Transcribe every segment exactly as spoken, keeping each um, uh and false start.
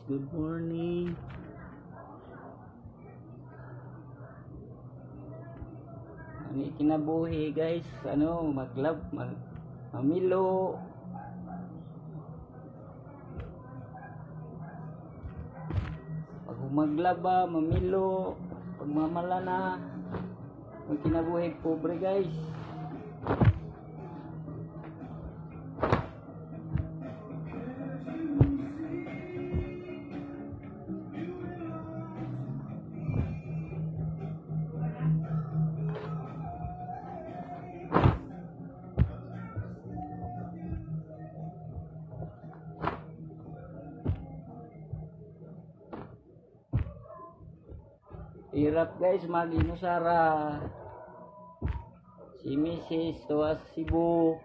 good morning. Ano kinabuhi guys, ano maglab, mag, mamilo. Pag maglaba, mamilo, pag mamala na, ang kinabuhi pobre guys. Hirap guys mag-inusara. Si Missus tuwa sa Cebu.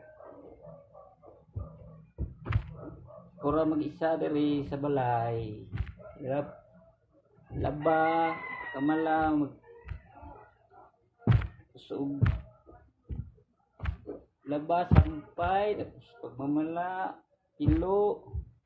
Kura mag-isa diri sa balay. Hirap laba, kamala, mag usog. Laba, sampay, tapos pagmamala, ilo.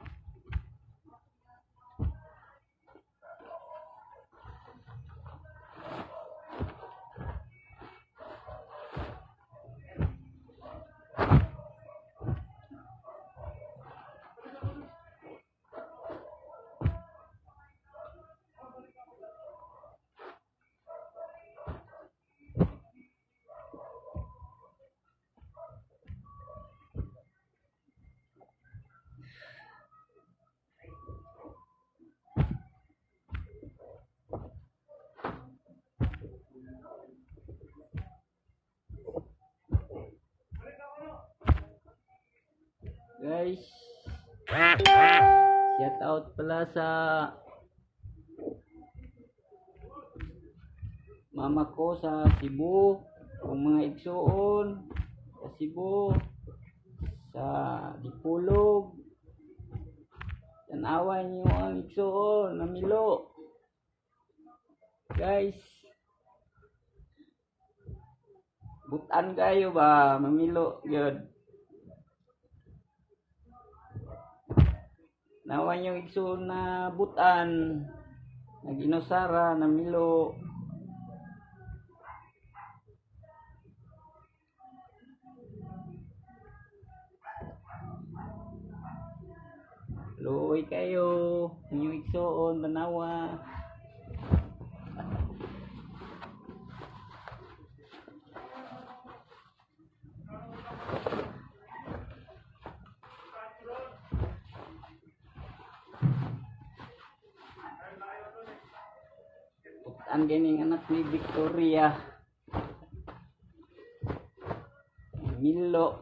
Guys, shout out pala sa mama ko sa Cebu, ang mga igsoon sa Cebu, sa Dipolog. Tanawan niyo ang igsoon, namilo. Guys, butan kayo ba, mamilo yun. Nawan yung igsoon na butan, naginusara, namilo. Luoy kayo, yung igsoon, tanawa. Butan ganing anak ni Victoria. Milo.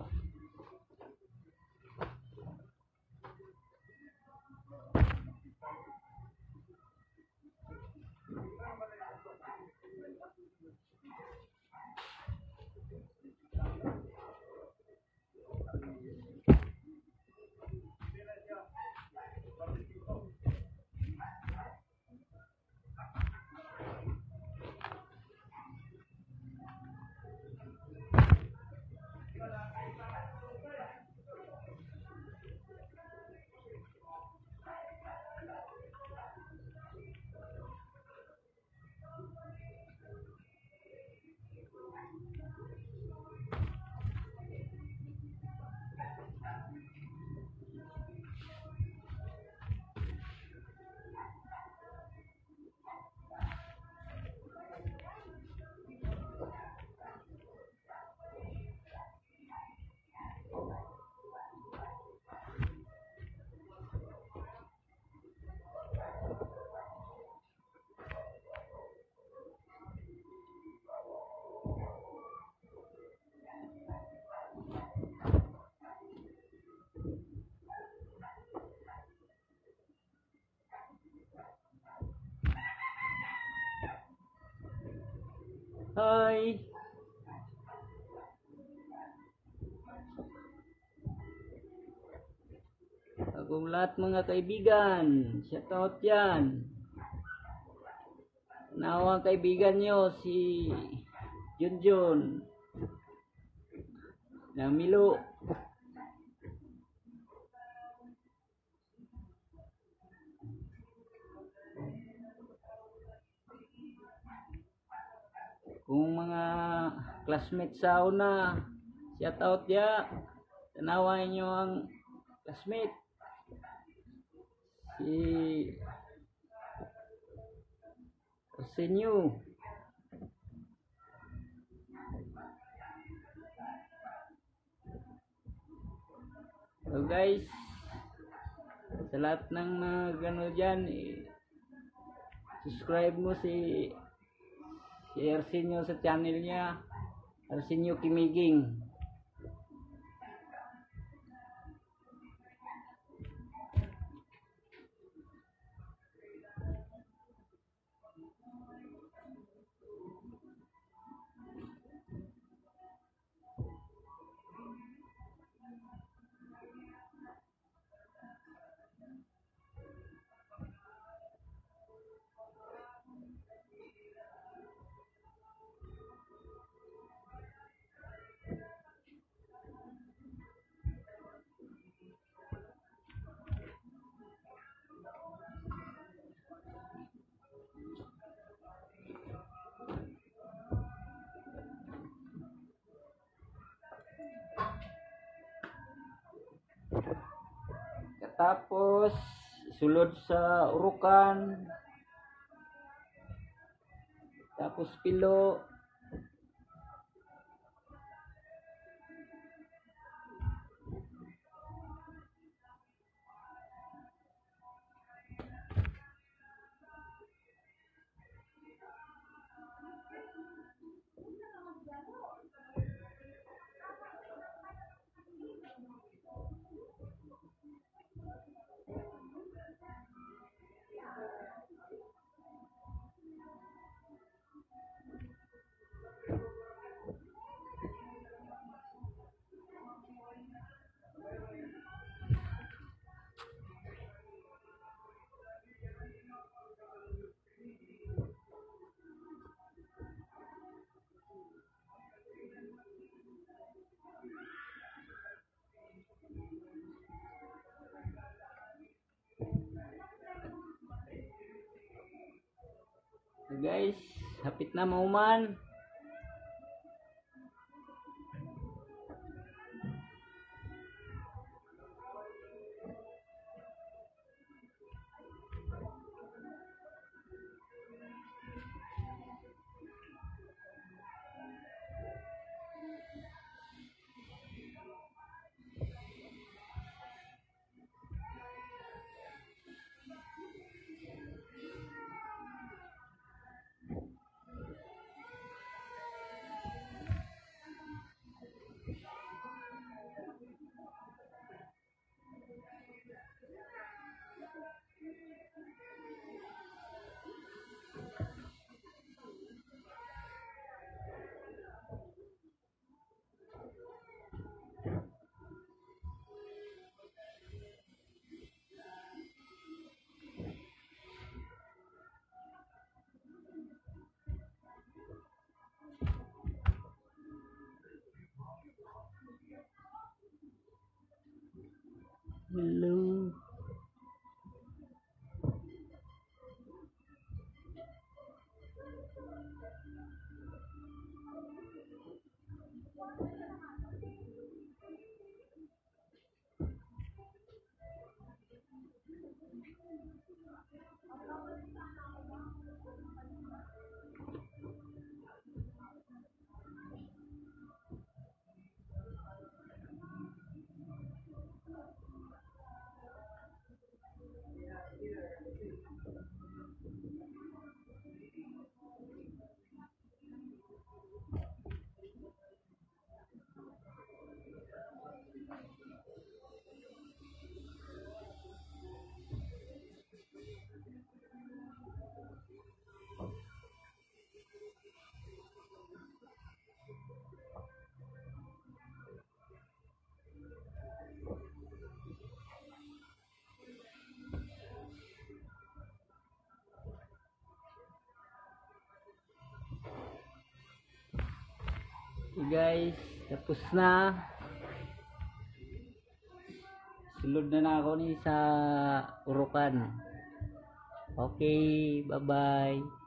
Hi. Akong lahat mga kaibigan, shout out yan. Nawang kaibigan nyo si Junjun, Namilo. kung mga classmates sa una, shout out ya. Tanawan nyo ang classmate. Si Arsenio. So guys, sa lahat ng mga gano dyan, eh, subscribe mo si si Arsenio sa channel niya, Arsenio Kimiging. Tapos sulod sa urukan, tapos pilo, so guys, hapit na mauman. Hello. Okay guys, tapos na. Sulod na na ako ni sa urukan. Okay, bye bye.